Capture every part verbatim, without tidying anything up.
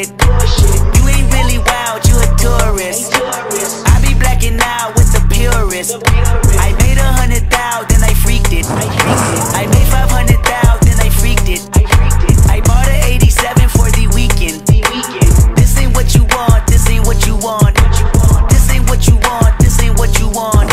bullshit. You ain't really wild, you a tourist. I be blacking out with the purist. I made a hundred thou, then I freaked it. I made five hundred thou, then I freaked it. I bought an eighty-seven for the weekend. This ain't what you want, this ain't what you want. This ain't what you want, this ain't what you want.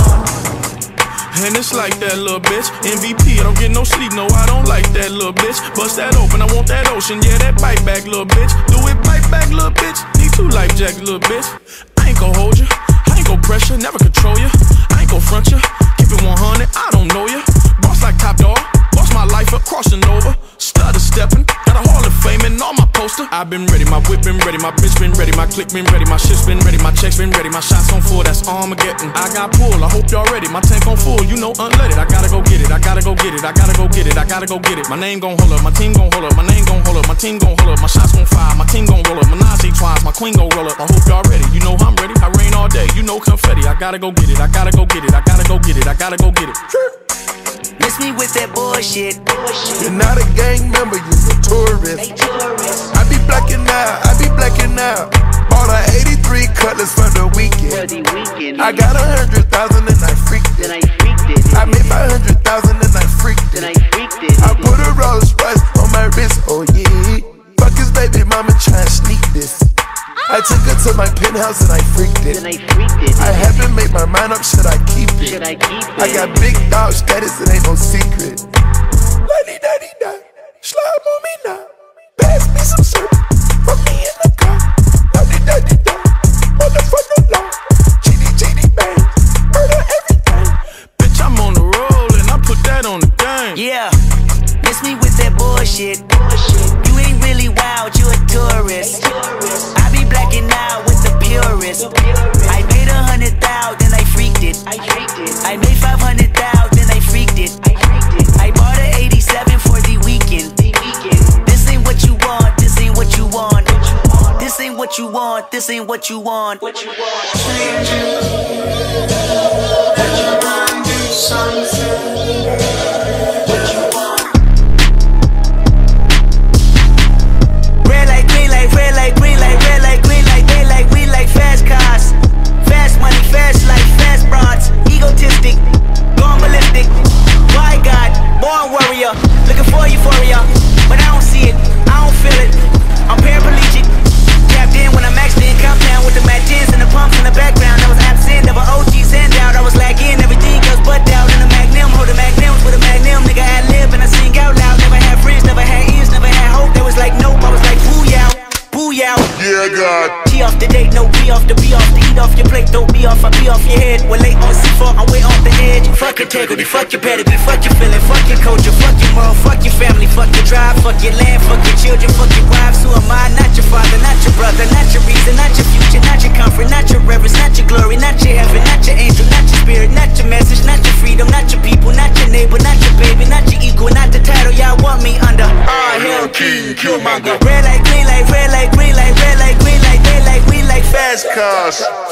And it's like that little bitch. M V P, I don't get no sleep, no, I don't like that little bitch. Bust that open, I want that ocean, yeah, that bite back, little bitch. Do it bite back, little bitch. Need two life jackets, little bitch. I ain't gon' hold you, I ain't gon' pressure, never control you. I ain't gon' front you, keep it one hundred, I don't know you. Boss like Top Dog, boss my life up, crossing over. Stutter stepping, got a Hall of Fame and all my poster. I've been ready, my whip been ready, my bitch been ready, my click been ready, my shit's been ready, my checks been ready, my shots on full, that's Armageddon. I got pull, I hope y'all ready, my tank on full, you know unleaded. I gotta go get it, I gotta go get it, I gotta go get it, I gotta go get it. My name gon' hold up, my team gon' hold up, my name gon' hold up, my team gon' hold up, my shots gon' fire, my team gon' roll up, Menage twice, my queen gon' roll up. I hope y'all ready, you know I'm ready, I rain all day, you know confetti. I gotta go get it, I gotta go get it, I gotta go get it, I gotta go get it. Miss me with that bullshit. You're not a gang member, you're a tourist. I be blacking out, I be blacking out. Bought a eighty-three Cutlass for the weekend. I got a hundred thousand and I freaked it. I made five hundred thousand and I freaked it. I put a Rolls Royce on my wrist, oh yeah. Fuck his baby mama tryna sneak this. I took her to my penthouse and I freaked it. I haven't made my mind up, should I keep it? I got big dog status, it ain't no secret. La-dee-da-dee-da, slide on me now. Pass me some syrup, fuck me in the car. La-dee-da-dee-da, motherfucker law. G D G D bang, murder everything. Bitch, I'm on the roll and I put that on the game. Yeah, miss me with that bullshit. You ain't really wild, you a tourist. I be blacking out with the purist. I made a hundred thou, then I freaked it. I made five hundred thou, then I freaked it. I bought an eighty-seven for the weekend. This ain't what you want, this ain't what you want. This ain't what you want, this ain't what you want. What you want? Change it. What you want? Do something. What you want? Red light, green light, red light, green light, red light, green light, they like, we like fast cars. Fast money, fast life, fast broads. Egotistic, gone ballistic. Why God, born warrior, looking for euphoria, but I don't see it, I don't feel it. I'm paraplegic, tapped in when I'm maxed in. Compound with the matches and the pumps in the background. I was absent, never O Gs and out. I was lagging, everything goes butt out in the magnum. Holding magnums with a magnum, nigga ad lib and I sing out loud. Never had friends, never had ears, never had hope. They was like nope, I was like booyah, booyah. Yeah, God. G off the date, no B off the B off the eat off your plate, don't be off, I be off your head. We're late on C four, I'm way off the edge. Fuck integrity, fuck your pedigree, fuck your feeling, fuck your culture, fuck your moral, fuck your family, fuck your drive, fuck your land, fuck your children, fuck your wives. Who am I? Not your father, not your brother, not your reason, not your future, not your comfort, not your reverence, not your glory, not your heaven, not your angel, not your spirit, not your message, not your freedom, not your people, not your neighbor, not your baby, not your equal, not the title y'all want me under. Ah, hell, king, Killmonger. Red light, green light, red light, green light, red light, green light, they like, we like fast cars.